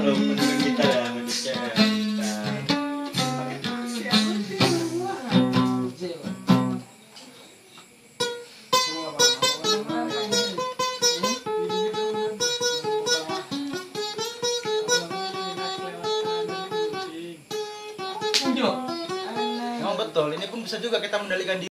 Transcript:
kalau menurut kita ya manusia kita. Memang betul, ini pun bisa juga kita mendalikan diri.